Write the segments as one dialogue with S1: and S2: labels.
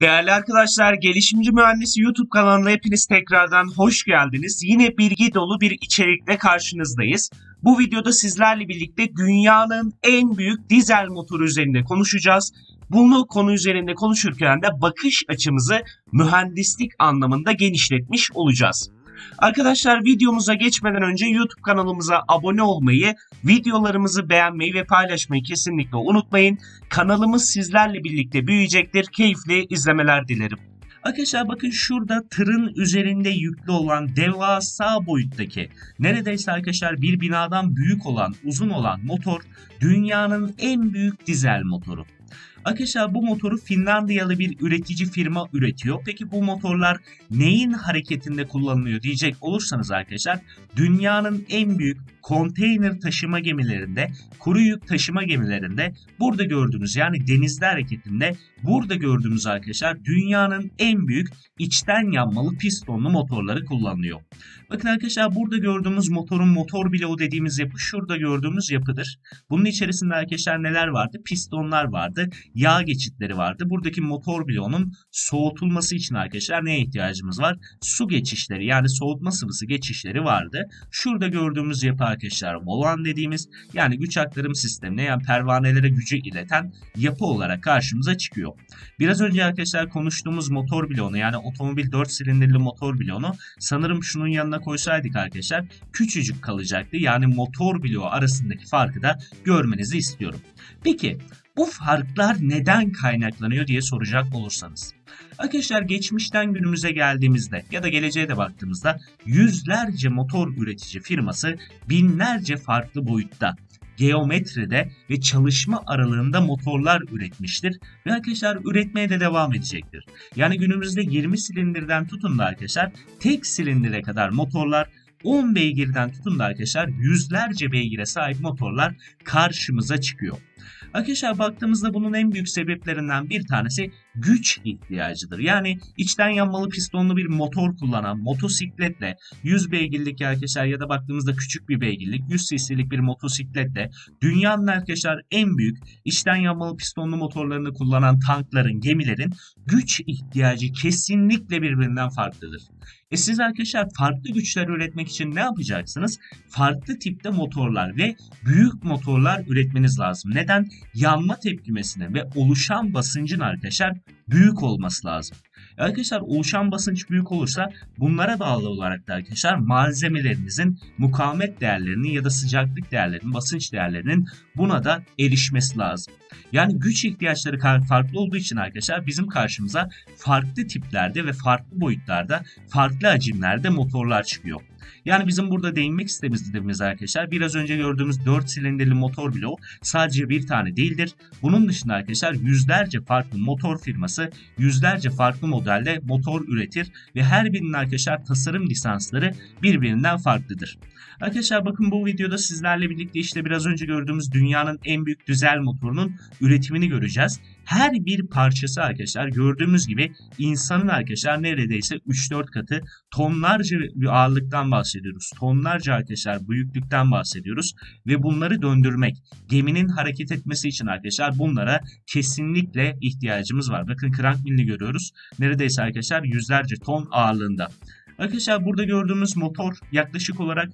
S1: Değerli arkadaşlar, Gelişimci Mühendisi YouTube kanalına hepiniz tekrardan hoş geldiniz. Yine bilgi dolu bir içerikle karşınızdayız. Bu videoda sizlerle birlikte dünyanın en büyük dizel motoru üzerinde konuşacağız. Bunu konu üzerinde konuşurken de bakış açımızı mühendislik anlamında genişletmiş olacağız. Arkadaşlar, videomuza geçmeden önce YouTube kanalımıza abone olmayı, videolarımızı beğenmeyi ve paylaşmayı kesinlikle unutmayın. Kanalımız sizlerle birlikte büyüyecektir. Keyifli izlemeler dilerim. Arkadaşlar bakın, şurada tırın üzerinde yüklü olan devasa boyuttaki, neredeyse arkadaşlar bir binadan büyük olan, uzun olan motor dünyanın en büyük dizel motoru. Arkadaşlar bu motoru Finlandiyalı bir üretici firma üretiyor. Peki bu motorlar neyin hareketinde kullanılıyor diyecek olursanız arkadaşlar, dünyanın en büyük konteyner taşıma gemilerinde, kuru yük taşıma gemilerinde burada gördüğünüz, yani denizde hareketinde burada gördüğümüz arkadaşlar dünyanın en büyük içten yanmalı pistonlu motorları kullanılıyor. Bakın arkadaşlar, burada gördüğümüz motorun motor bloğu dediğimiz yapı şurada gördüğümüz yapıdır. Bunun içerisinde arkadaşlar neler vardı? Pistonlar vardı, yağ geçitleri vardı. Buradaki motor bloğunun soğutulması için arkadaşlar neye ihtiyacımız var? Su geçişleri, yani soğutma sıvısı geçişleri vardı. Şurada gördüğümüz yapı arkadaşlar volan dediğimiz, yani güç aktarım sistemine, yani pervanelere gücü ileten yapı olarak karşımıza çıkıyor. Biraz önce arkadaşlar konuştuğumuz motor bloğunu, yani otomobil 4 silindirli motor bloğunu sanırım şunun yanına koysaydık arkadaşlar küçücük kalacaktı. Yani motor bloğu arasındaki farkı da görmenizi istiyorum. Peki bu farklar neden kaynaklanıyor diye soracak olursanız. Arkadaşlar geçmişten günümüze geldiğimizde ya da geleceğe de baktığımızda yüzlerce motor üretici firması binlerce farklı boyutta, geometride ve çalışma aralığında motorlar üretmiştir ve arkadaşlar üretmeye de devam edecektir. Yani günümüzde 20 silindirden tutun da arkadaşlar tek silindire kadar motorlar, 10 beygirden tutun da arkadaşlar yüzlerce beygire sahip motorlar karşımıza çıkıyor. Arkadaşlar baktığımızda bunun en büyük sebeplerinden bir tanesi güç ihtiyacıdır. Yani içten yanmalı pistonlu bir motor kullanan motosikletle 100 beygirlik arkadaşlar ya da baktığımızda küçük bir beygirlik 100 cc'lik bir motosikletle dünyanın arkadaşlar en büyük içten yanmalı pistonlu motorlarını kullanan tankların, gemilerin güç ihtiyacı kesinlikle birbirinden farklıdır. Siz arkadaşlar farklı güçler üretmek için ne yapacaksınız? Farklı tipte motorlar ve büyük motorlar üretmeniz lazım. Neden? Yanma tepkimesinin ve oluşan basıncın arkadaşlar büyük olması lazım. Arkadaşlar oluşan basınç büyük olursa bunlara bağlı olarak da arkadaşlar malzemelerinizin mukavemet değerlerinin ya da sıcaklık değerlerinin, basınç değerlerinin buna da erişmesi lazım. Yani güç ihtiyaçları farklı olduğu için arkadaşlar bizim karşımıza farklı tiplerde ve farklı boyutlarda, farklı hacimlerde motorlar çıkıyor. Yani bizim burada değinmek istediğimiz arkadaşlar biraz önce gördüğümüz 4 silindirli motor bloğu sadece bir tane değildir. Bunun dışında arkadaşlar yüzlerce farklı motor firması yüzlerce farklı modelde motor üretir ve her birinin arkadaşlar tasarım lisansları birbirinden farklıdır. Arkadaşlar bakın, bu videoda sizlerle birlikte işte biraz önce gördüğümüz dünyanın en büyük dizel motorunun üretimini göreceğiz. Her bir parçası arkadaşlar gördüğümüz gibi insanın arkadaşlar neredeyse 3-4 katı, tonlarca bir ağırlıktan bahsediyoruz. Tonlarca arkadaşlar büyüklükten bahsediyoruz ve bunları döndürmek, geminin hareket etmesi için arkadaşlar bunlara kesinlikle ihtiyacımız var. Bakın crank millini görüyoruz. Neredeyse arkadaşlar yüzlerce ton ağırlığında. Arkadaşlar burada gördüğümüz motor yaklaşık olarak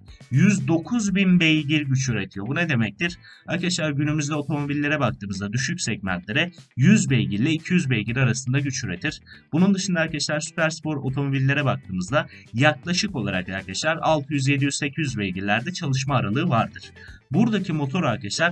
S1: 109.000 beygir güç üretiyor. Bu ne demektir? Arkadaşlar günümüzde otomobillere baktığımızda düşük segmentlere 100 beygir ile 200 beygir arasında güç üretir. Bunun dışında arkadaşlar süperspor otomobillere baktığımızda yaklaşık olarak arkadaşlar 600, 700, 800 beygirlerde çalışma aralığı vardır. Buradaki motor arkadaşlar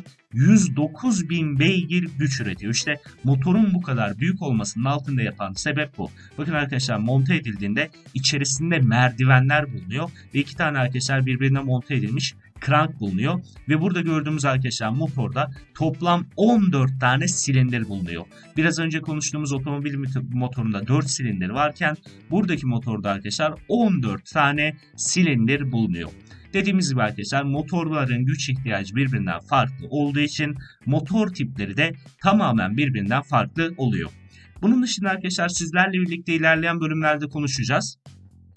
S1: 109.000 beygir güç üretiyor. İşte motorun bu kadar büyük olmasının altında yatan sebep bu. Bakın arkadaşlar monte edildiğinde içerisinde merdivenler bulunuyor ve iki tane arkadaşlar birbirine monte edilmiş crank bulunuyor ve burada gördüğümüz arkadaşlar motorda toplam 14 tane silindir bulunuyor. Biraz önce konuştuğumuz otomobil motorunda 4 silindir varken buradaki motorda arkadaşlar 14 tane silindir bulunuyor. Dediğimiz gibi arkadaşlar motorların güç ihtiyacı birbirinden farklı olduğu için motor tipleri de tamamen birbirinden farklı oluyor. Bunun dışında arkadaşlar sizlerle birlikte ilerleyen bölümlerde konuşacağız.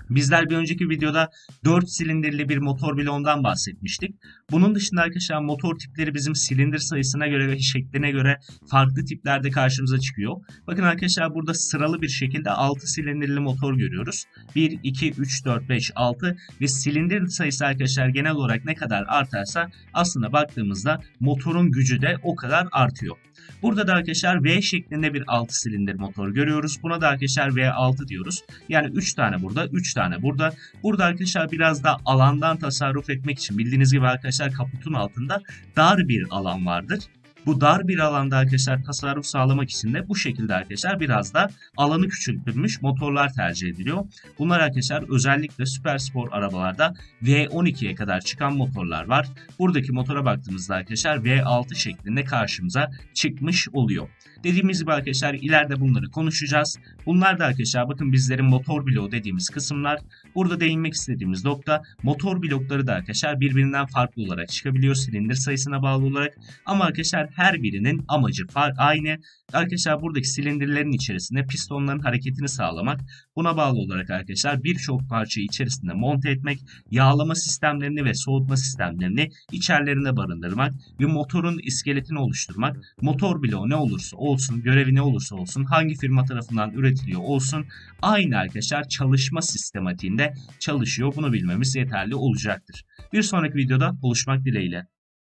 S1: Bizler bir önceki videoda 4 silindirli bir motor bloğundan bahsetmiştik. Bunun dışında arkadaşlar motor tipleri bizim silindir sayısına göre ve şekline göre farklı tiplerde karşımıza çıkıyor. Bakın arkadaşlar burada sıralı bir şekilde 6 silindirli motor görüyoruz. 1, 2, 3, 4, 5, 6 ve silindir sayısı arkadaşlar genel olarak ne kadar artarsa aslında baktığımızda motorun gücü de o kadar artıyor. Burada da arkadaşlar V şeklinde bir 6 silindir motor görüyoruz. Buna da arkadaşlar V6 diyoruz. Yani 3 tane burada, 3 tane burada. Burada arkadaşlar biraz da alandan tasarruf etmek için bildiğiniz gibi arkadaşlar kaputun altında dar bir alan vardır. Bu dar bir alanda arkadaşlar tasarruf sağlamak için de bu şekilde arkadaşlar biraz da alanı küçültülmüş motorlar tercih ediliyor. Bunlar arkadaşlar özellikle süper spor arabalarda V12'ye kadar çıkan motorlar var. Buradaki motora baktığımızda arkadaşlar V6 şeklinde karşımıza çıkmış oluyor. Dediğimiz gibi arkadaşlar ileride bunları konuşacağız. Bunlar da arkadaşlar bakın bizlerin motor bloğu dediğimiz kısımlar. Burada değinmek istediğimiz nokta motor blokları da arkadaşlar birbirinden farklı olarak çıkabiliyor silindir sayısına bağlı olarak. Ama arkadaşlar her birinin amacı aynı. Arkadaşlar buradaki silindirlerin içerisinde pistonların hareketini sağlamak. Buna bağlı olarak arkadaşlar birçok parçayı içerisinde monte etmek, yağlama sistemlerini ve soğutma sistemlerini içerilerinde barındırmak ve motorun iskeletini oluşturmak. Motor bloğu ne olursa olsun, görevi ne olursa olsun, hangi firma tarafından üretiliyor olsun aynı arkadaşlar çalışma sistematiğinde çalışıyor. Bunu bilmemiz yeterli olacaktır. Bir sonraki videoda buluşmak dileğiyle.